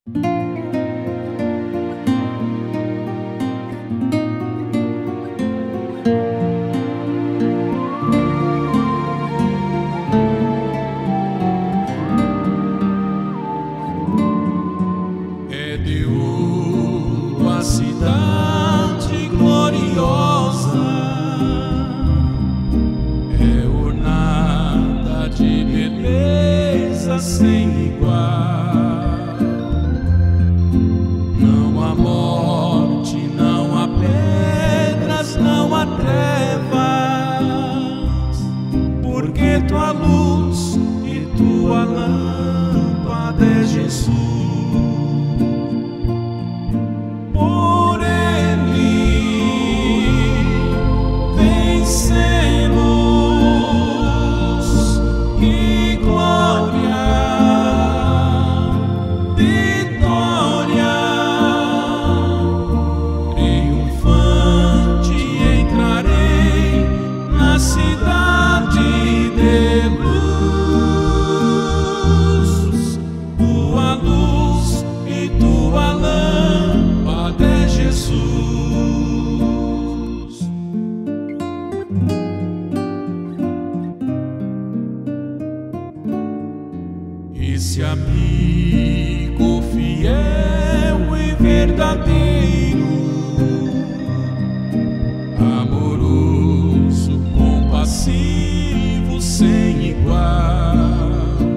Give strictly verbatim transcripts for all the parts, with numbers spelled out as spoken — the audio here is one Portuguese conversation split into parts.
É de ouro a cidade gloriosa, é ornada de beleza sem igual. Não há morte, não há pedras, não há trevas, porque tua luz e tua lâmpada é Jesus. Esse amigo fiel e verdadeiro, amoroso, compassivo, sem igual,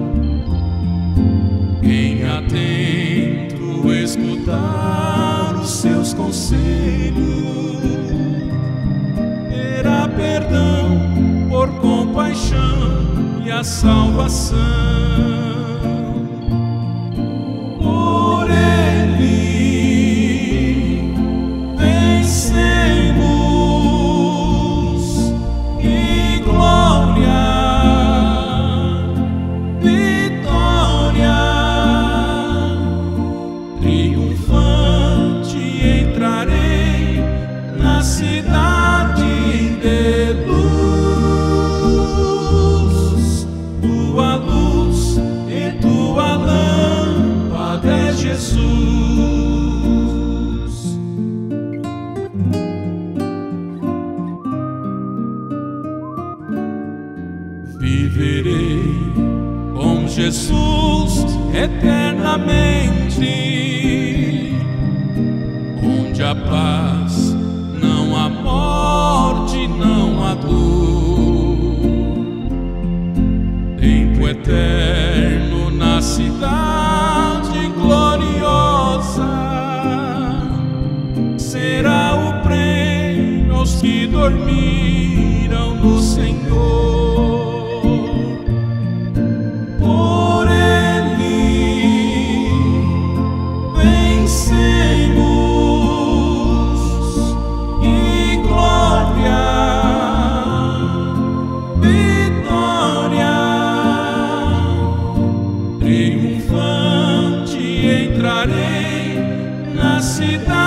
em atento escutar os seus conselhos, terá perdão por compaixão e a salvação. Cidade de luz, tua luz e tua lâmpada é Jesus. Viverei com Jesus eternamente, onde a paz, não há morte, não há dor, tempo eterno na cidade gloriosa, será o prêmio aos que dormiram no Senhor. Por Ele vencemos. Triunfante entrarei na cidade.